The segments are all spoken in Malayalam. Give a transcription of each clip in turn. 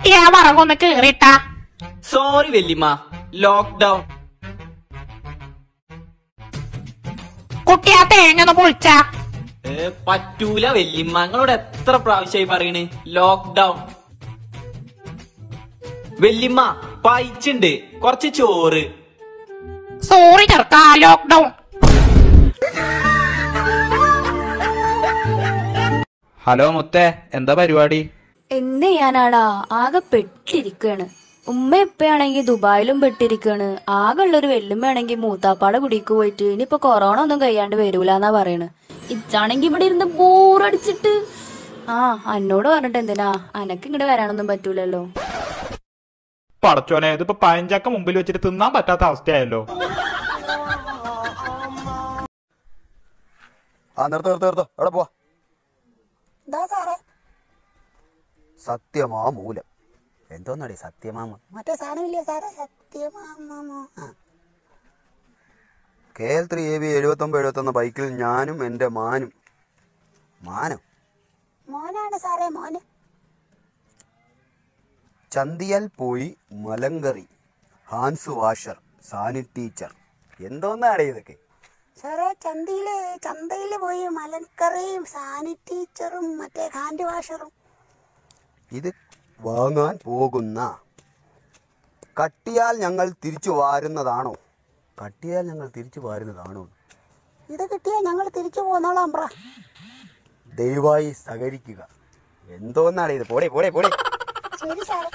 കുട്ടിയെ വറകൊന്ന് കേറിട്ടാ. സോറി വല്യമ്മ, ലോക്ക്ഡൌൺ. കുട്ടിയെ തേങ്ങൊന്ന് പൊളിച്ച. പറ്റൂല വല്യമ്മ, നിങ്ങളോട് എത്ര പ്രാവശ്യമായി പറയണ് ലോക്ക്ഡൌൺ. വല്യമ്മ പൈച്ചുണ്ട്, കുറച്ച് ചോറ്. Sorry ചെറുക്കാ, lockdown. ഹലോ മുത്തേ, എന്താ പരിപാടി? എന്ത് ചെയ്യാനാടാ, ആകെ പെട്ടിരിക്കാണ്. ഉമ്മ എപ്പയാണെങ്കി ദുബായിലും പെട്ടിരിക്കാണ്. ആകെ ഉള്ളൊരു വെല്ലുമ്മയാണെങ്കി മൂത്താപ്പാടെ കുടിക്ക് പോയിട്ട് ഇനിയിപ്പൊ കൊറോണ ഒന്നും കഴിയാണ്ട് വരൂലെന്നാ പറയണ്. ഇച്ചാണെങ്കി ഇവിടെ ഇരുന്ന് ബോറടിച്ചിട്ട്. എന്നോട് പറഞ്ഞിട്ട് എന്തിനാ, അനക്ക് ഇങ്ങോട്ട് വരാനൊന്നും പറ്റൂലല്ലോ. പടച്ചോനെ, ഇതിപ്പോ പഴഞ്ചക്ക മുമ്പിൽ വെച്ചിട്ട് തിന്നാൻ പറ്റാത്ത അവസ്ഥയായല്ലോ. നിർത്തോ എവിടെ പോവാ? സത്യമാ മൂലം. എന്തോന്നടി സത്യമാമ? മറ്റേ സാധനമില്ലേ സാറേ, സത്യമാമ. KL3 AB 7971 ബൈക്കിൽ ഞാനും എന്റെ മാനും. മോനാണ് സാറേ, മോന്. ചന്തിയാൽ പോയി മലങ്കറി, ഹാൻസ് വാഷർ, സാനി ടീച്ചർ. എന്തോന്നാണ് ഇതൊക്കെ സാറേ? ചന്തയില് പോയി മലങ്കറിയും സാനി ടീച്ചറും മറ്റേ ഹാൻഡ് വാഷറും. ഇത് വാങ്ങാൻ പോകുന്ന കട്ടിയാൽ ഞങ്ങൾ തിരിച്ചു വാരുന്നതാണോ? ഇത് കിട്ടിയാൽ ഞങ്ങൾ തിരിച്ചു പോന്നോളാം. ദയവായി സഹകരിക്കുക. എന്തോന്നാണ് ഇത്? പോടെ. ശരി സാറേ.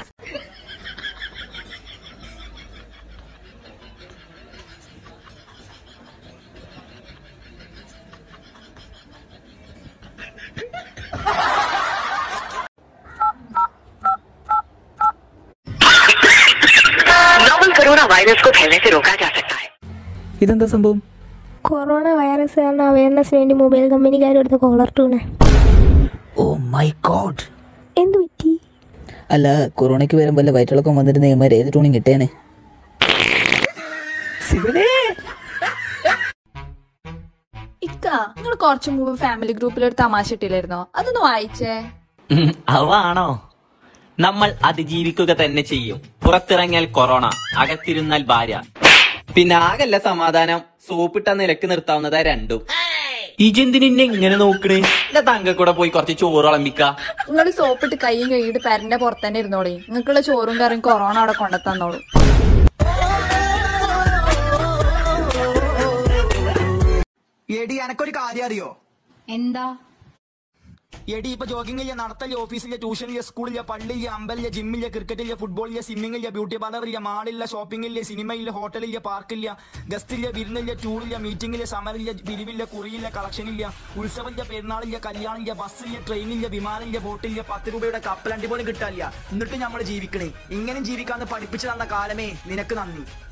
कोरोना वायरस को फैलने से रोका जा सकता है. ഇതെന്താ സംഭവം? കൊറോണ വൈറസ് കാരണം അവയർനെസ് വേണ്ടി മൊബൈൽ കമ്പനിക്കാരെടുത്ത് കോളർട്ടൂണ്. ഓ മൈ ഗോഡ്, എന്ത് പറ്റി? അല്ല, കൊറോണയ്ക്ക് വരും വല്ല വയറ്റിളക്കം വന്നിട്ട് നെയ്മാർ ഏത് ടൂണും കിട്ടേനെ. ഇക്ക, നിങ്ങൾ കുറച്ചു മുമ്പ് ഫാമിലി ഗ്രൂപ്പിൽ ഒരു തമാശ ഇട്ടില്ലായിരുന്നോ? അതൊന്ന് വായിച്ചേ. അവാണോ? നമ്മൾ അതിജീവിക്കുക തന്നെ ചെയ്യും. പുറത്തിറങ്ങിയാൽ കൊറോണ, അകത്തിരുന്നാൽ ഭാര്യ. പിന്നെ ആകല്ല സമാധാനം, സോപ്പിട്ട നിലക്ക് നിർത്താവുന്നതാ രണ്ടും. ഇജെന്തിനെ ഇങ്ങനെ നോക്കണേ? എന്റെ തങ്ക കൂടെ പോയി കുറച്ച് ചോറ് വിളമ്പിക്ക. നിങ്ങൾ സോപ്പിട്ട് കൈയും കൈയിട്ട് പെരന്റെ പുറത്തന്നെ ഇരുന്നോളി. നിങ്ങൾക്കുള്ള ചോറും കറിയും കൊറോണ അവിടെ കൊണ്ടെത്തന്നോളൂ. എടി, എനക്കൊരു കാര്യം അറിയോ? എന്താ? എടി, ഇപ്പൊ ജോഗിംഗ്, നടത്തല്, ഓഫീസിലെ, ട്യൂഷനിലെ, സ്കൂളിലെ, പള്ളിയിലെ, അമ്പലിലെ, ജിമ്മിലെ, ക്രിക്കറ്റിലെ, ഫുട്ബോളിലെ, സ്വിമ്മിങ്ങിലെ, ബ്യൂട്ടി പാർലറിലെ, മാളിലെ, ഷോപ്പിംഗിലെ, സിനിമയിലെ, ഹോട്ടലിലെ, പാർക്കില്ല, ഗസ്റ്റിലെ, വിരുന്നിലെ, ടൂറിലെ, മീറ്റിംഗിലെ, സമരിലെ, പിരിവിലെ, കുറിയിലെ, കളക്ഷനില്ല, ഉത്സവമില്ല, പെരുന്നാളില്ല, കല്യാണില്ല, ബസ്സിലെ, ട്രെയിനില്ല, വിമാനില്ല, ബോട്ടില്ല, 10 രൂപയുടെ കപ്പലണ്ടി പോലും കിട്ടാനില്ല. എന്നിട്ട് നമ്മൾ ജീവിക്കണേ. ഇങ്ങനെ ജീവിക്കാന്ന് പഠിപ്പിച്ചു തന്ന കാലമേ നിനക്ക് നന്ദി.